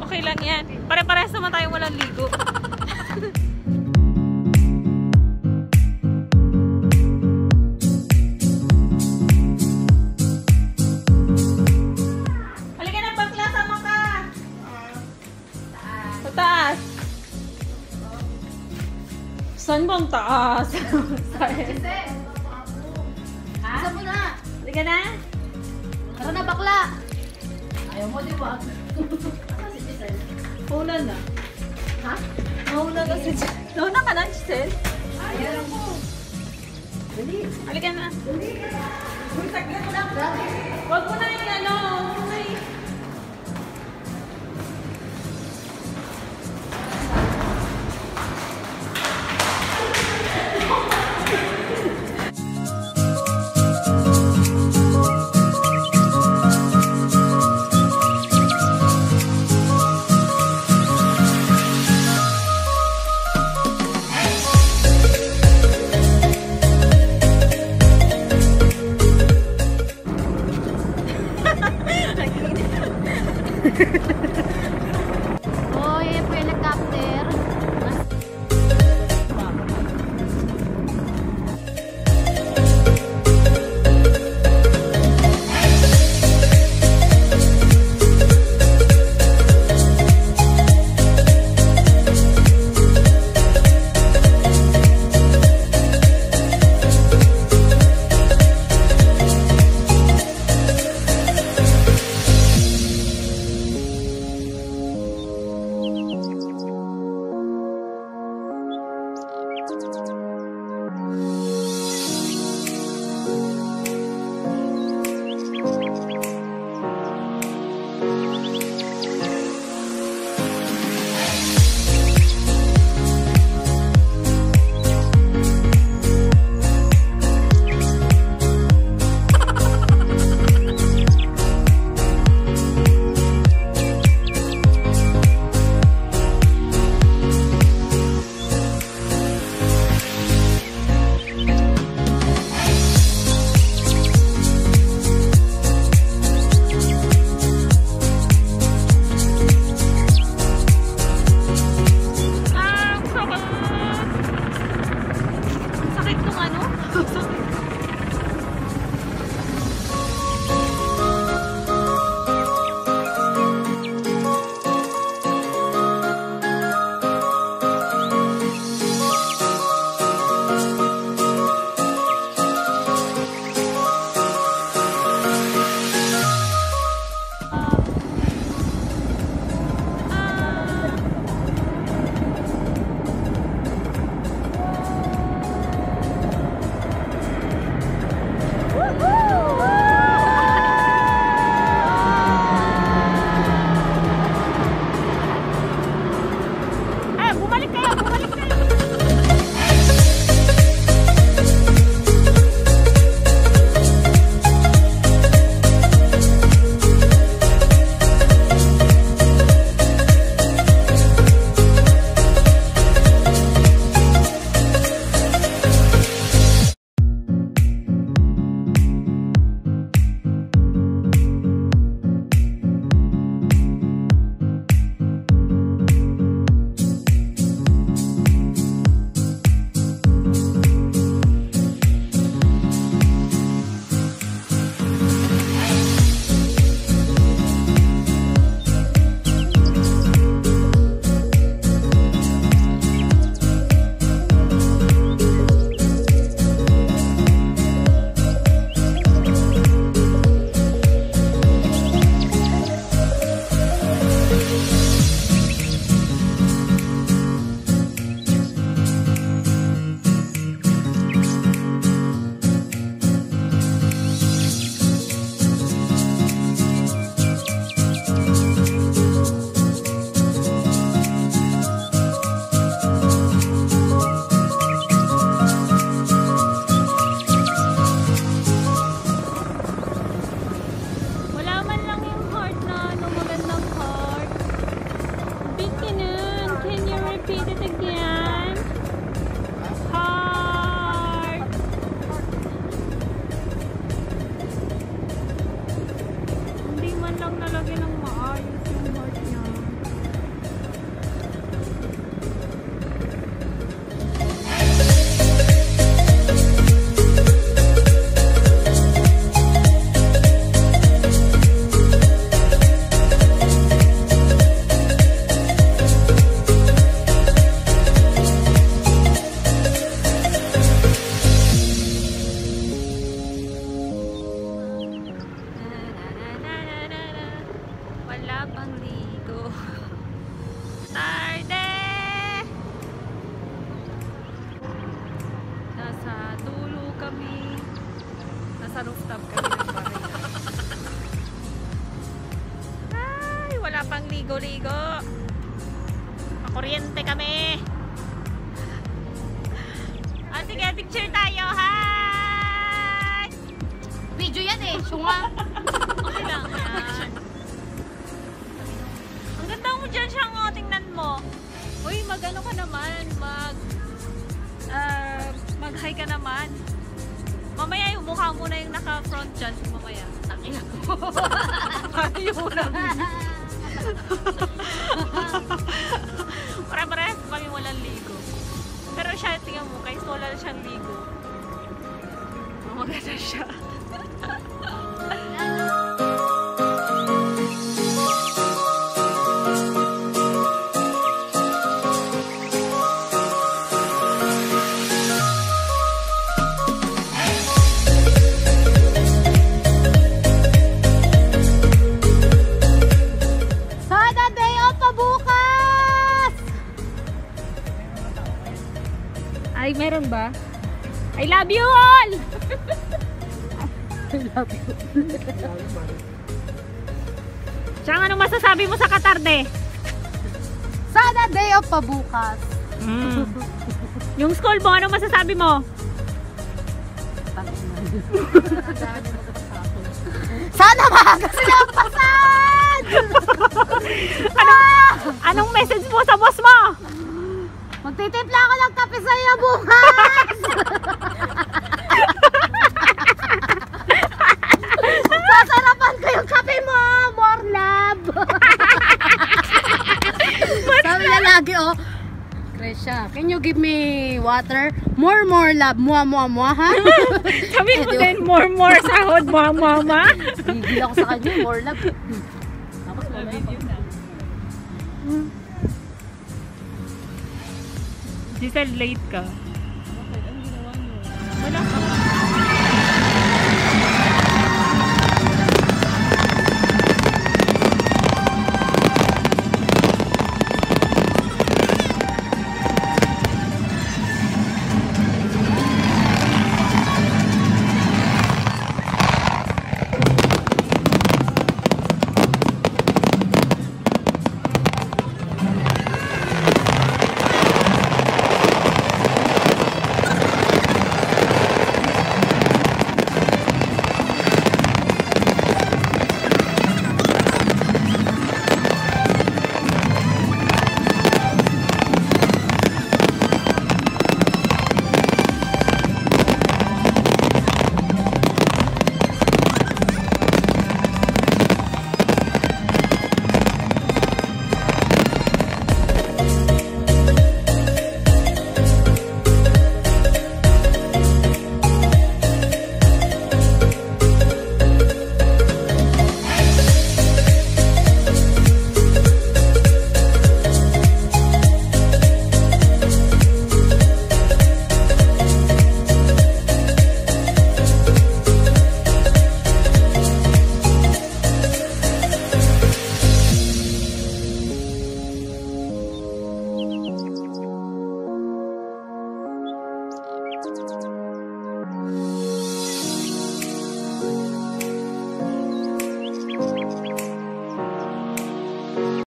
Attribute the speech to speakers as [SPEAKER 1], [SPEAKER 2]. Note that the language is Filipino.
[SPEAKER 1] Okay lang yan. Pare-parehas naman tayong walang ligo. Halika na, bakla, sama ka. Sa taas. Saan bang taas?
[SPEAKER 2] Isa mo na.
[SPEAKER 1] Halika na.
[SPEAKER 2] Tara na, bakla. Ayaw mo, di ba?
[SPEAKER 1] Maulan na.
[SPEAKER 2] Ha?
[SPEAKER 1] Maulan na si Giselle. Nauna ka na, Giselle?
[SPEAKER 2] Ayaw mo. Dali.
[SPEAKER 1] Halika na.
[SPEAKER 2] Dali. Uy, saglit mo lang.
[SPEAKER 1] Huwag mo na yung ano. Huwag mo na yung...
[SPEAKER 2] Oh, yan po yung helicopter.
[SPEAKER 1] Wala pang ligo. Tarde! Nasa dulo kami. Nasa rooftop kami ng baril. Ay, wala pang ligo-ligo. Makuryente kami. Ah, sige, picture tayo. Hi!
[SPEAKER 2] Video yan eh. Sunga.
[SPEAKER 1] Okay lang yan. Ang ganda mo dyan siya nga. Tingnan mo. Uy, mag-ano ka naman. Mag-hi ka naman. Mamaya yung mukha mo na yung naka-front dyan. Mamaya.
[SPEAKER 2] Tangina.
[SPEAKER 1] Ayaw lang. Para-parehas kami walang ligo. Pero siya, tingnan mo, kahit wala siyang ligo. Maganda siya.
[SPEAKER 2] Sana day off pa bukas!
[SPEAKER 1] Ay, meron ba? I love you all!
[SPEAKER 2] I love you.
[SPEAKER 1] Siyang, anong masasabi mo sa Qatar, de?
[SPEAKER 2] Sana day off pa bukas.
[SPEAKER 1] Yung school mo, anong masasabi mo?
[SPEAKER 2] Sana maaga sila pasan!
[SPEAKER 1] Anong message mo sa boss mo?
[SPEAKER 2] Magtitimpla ako ng kape sa iyo bukas! Sasarapan ko yung kape mo! More love! Sabi niya lagi, oh, Krisha, can you give me water? More love. Mua, ha?
[SPEAKER 1] Sabi mo din, more sahod, mama.
[SPEAKER 2] Gigil ako sa kanya, more love. Tapos wala pa.
[SPEAKER 1] Giselle, late ka. Bakit? Ang ginawa mo? Wala ka.